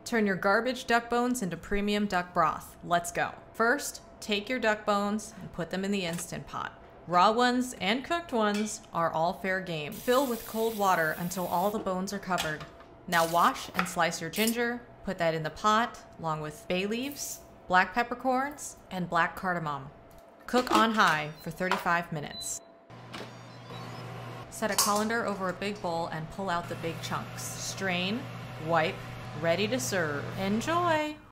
Turn your garbage duck bones into premium duck broth. Let's go. First, take your duck bones and put them in the Instant Pot. Raw ones and cooked ones are all fair game. Fill with cold water until all the bones are covered. Now wash and slice your ginger, put that in the pot along with bay leaves, black peppercorns, and black cardamom. Cook on high for 35 minutes. Set a colander over a big bowl and pull out the big chunks. Strain, wipe, ready to serve. Enjoy!